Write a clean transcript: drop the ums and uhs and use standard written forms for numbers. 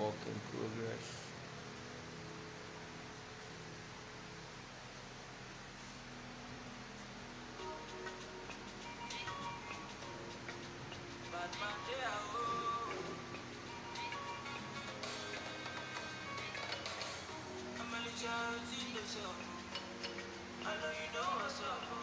work in progress. Bad man, they are oh. I'm only charity, the show. I know you know what's up.